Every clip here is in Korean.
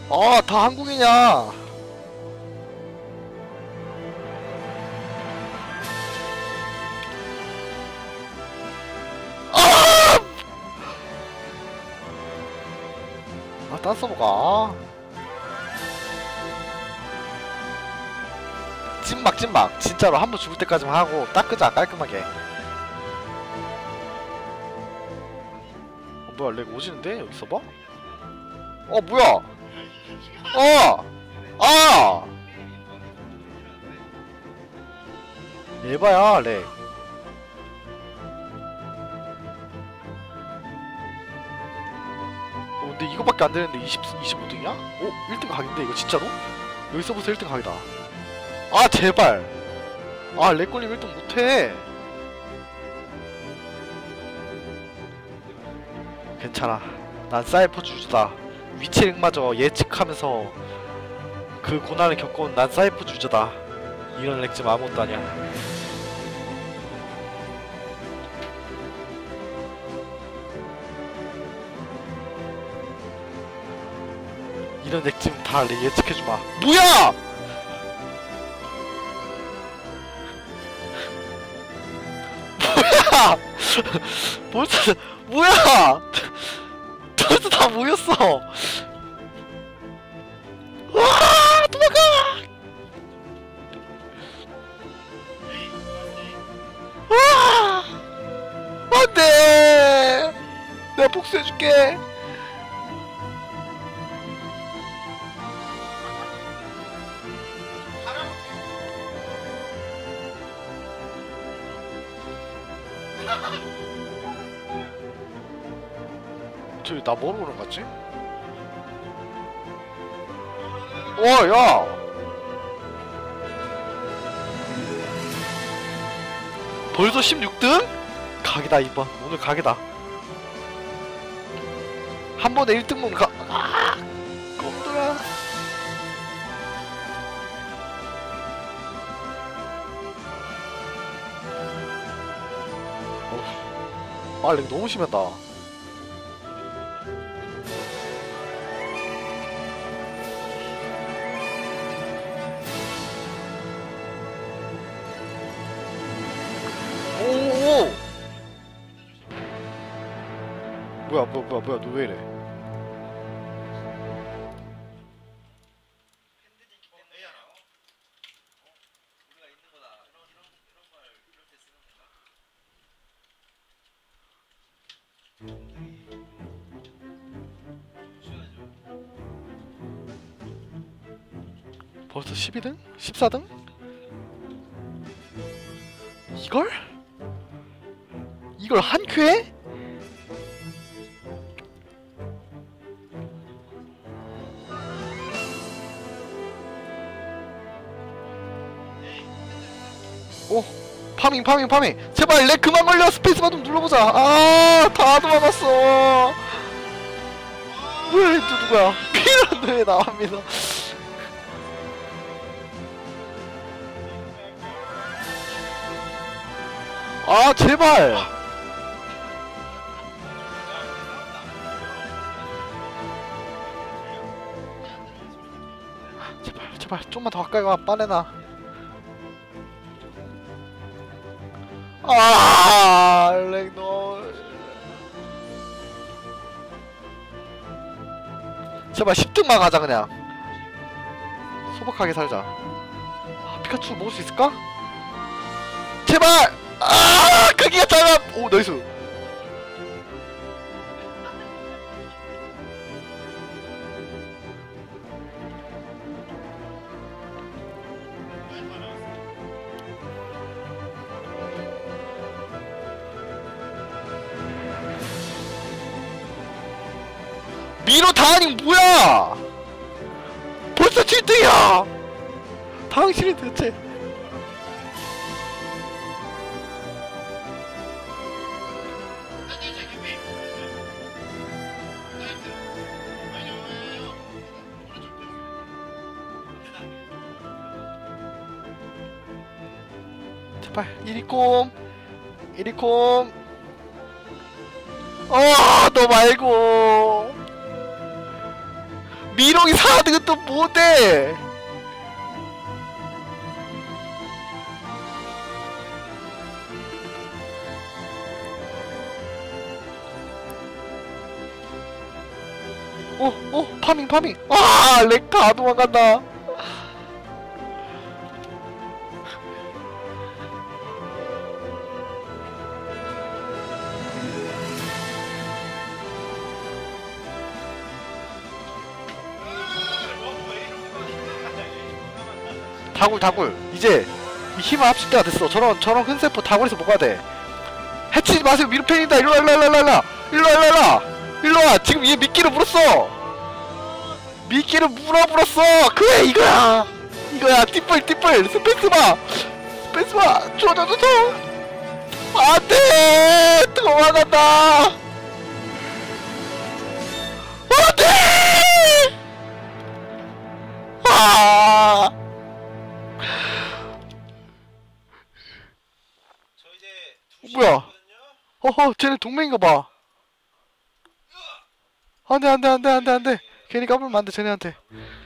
아, 다 한국이냐? 아! 아, 딴 서버가. 찐막 찐막 진짜로 한 번 죽을 때까지만 하고 닦으자 깔끔하게. 뭐야 렉 오지는데? 여기 서버? 뭐야? 아! 에바야 렉. 근데 이거밖에 안 되는데 25등이야? 1등 각인데 이거 진짜로? 여기 서버에서 1등 각이다. 아 제발. 아 렉걸림 1등 못해. 괜찮아. 난 사이퍼 주주다. 위치렉마저 예측하면서 그 고난을 겪어온 난 사이퍼 주주다. 이런 렉좀 아무것도 아니야. 이런 렉좀 다 예측해주마. 뭐야! 뭐야! 벌써 뭐야! 벌써 다 모였어. 와 도망가! 와 안돼! 내가 복수해줄게. 저기 나 뭐로 오는 거지? 야! 벌써 16등? 각이다 이번. 오늘 각이다. 한 번에 1등 먹는 각. 꼼들아. 렉 너무 심했다. 오오오! 뭐야 너 왜 이래? 벌써 12등? 14등? 이걸? 이걸 한 큐에? 파밍 제발 렉 그만 걸려. 스페이스바 좀 눌러보자. 다 도망갔어. 뭐야 또 누구야? 피는 왜 나옵니다. 제발. 제발 좀만 더 가까이 와. 빠내나. 렉 너. 제발 10등만 가자 그냥. 소박하게 살자. 피카츄 먹을 수 있을까? 제발! 크기가 작아! 오 나이스. 미로 다하니 뭐야! 벌써 7등이야! 당신이 대체. 제발 1위콤 너 말고 미롱이 4등은 또 뭔데? 파밍 아 렉 다 도망간다. 다굴 이제 힘을 합칠 때가 됐어. 저런 흔세포 다굴에서 뭐가 돼? 해치지 마세요. 미르펜이다. 일로와. 지금 얘 미끼를 물었어. 미끼를 물었어. 그래 이거야. 띠뿔 스페이스바 줘. 안돼. 도망간다. 안돼. 뭐야? 쟤네 동맹인가봐. 안돼. 괜히 까불면 안돼 쟤네한테.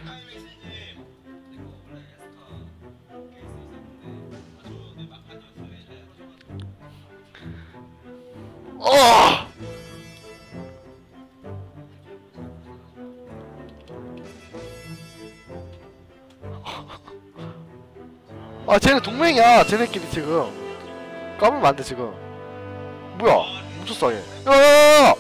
쟤네 동맹이야. 쟤네끼리 지금 까불면 안돼 지금. 뭐야? 뭉쳤어 얘. 야야야야!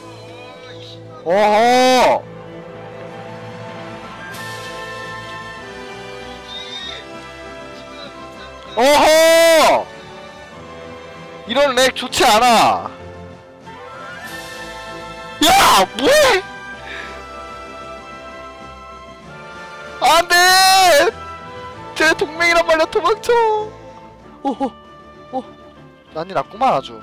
어허! 이런 렉 좋지 않아. 야! 뭐해? 안돼! 쟤 동맹이란 말이야. 도망쳐. 난리 났구만 아주.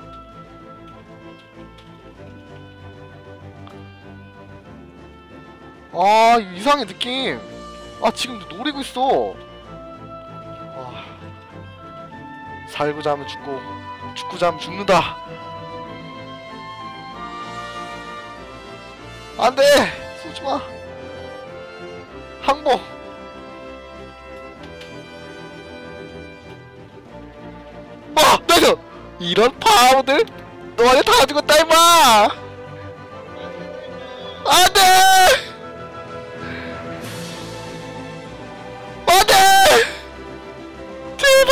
이상해 느낌. 지금도 노리고 있어. 살고자 하면 죽고 죽고자 하면 죽는다. 안돼! 쏘지마. 항복. 나이스! 이런 바보들! 너네 다 죽었다 임마! 안돼! 제발!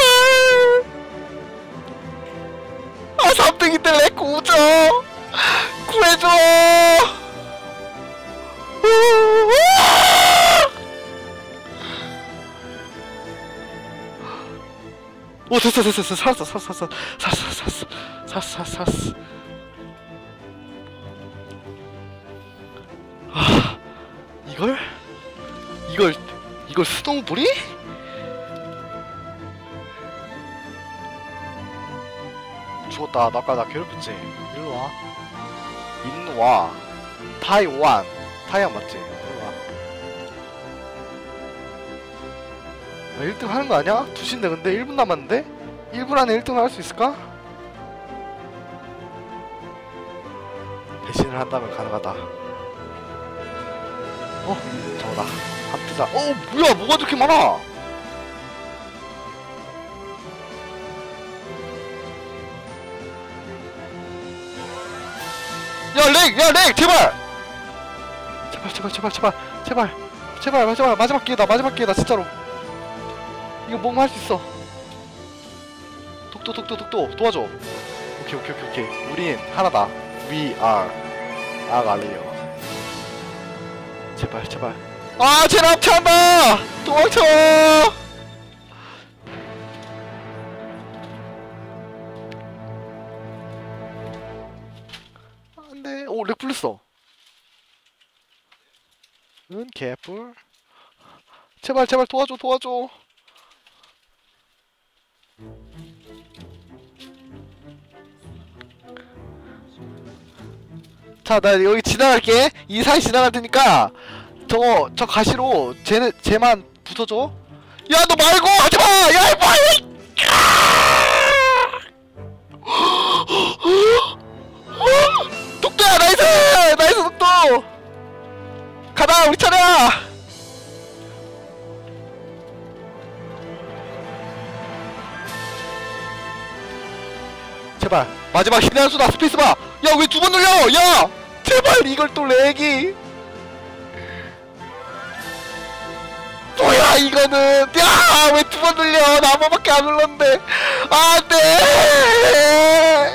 3등인데 렉 구조! 구해줘! 됐어. 살았어. 이걸 스노우볼이? 죽었다. 나 괴롭혔지. 일로 와. 타이완 맞지? 일로 와. 1등 하는 거 아니야? 2시인데 근데 1분 남았는데? 1분 안에 1등을 할 수 있을까? 배신을 한다면 가능하다. 저거다. 합티자. 뭐야? 뭐가 저렇게 많아? 야 렉! 제발 마지막 기회다 진짜로. 이거 뭔가 할 수 있어. 독도 도와줘. 오케이. 우린 하나다. We are 아갈리오. 제발. 쟤네 합체한다! 도망쳐! 안돼. 렉 풀렸어. 개뿔. 제발 도와줘. 자, 나 여기 지나갈게. 이 사이 지나갈 테니까 저 가시로 쟤만 붙어줘. 야, 너 말고 하지마! 야, 빨리! 독도야, 나이스 독도! 가다, 우리 차례야! 제발 마지막 신의 한 수다. 스페이스바. 야 왜 두 번 눌려? 야 제발 이걸 또 렉이. 뭐야 이거는. 야 왜 두 번 눌려? 나 한 번밖에 안 눌렀는데. 안돼.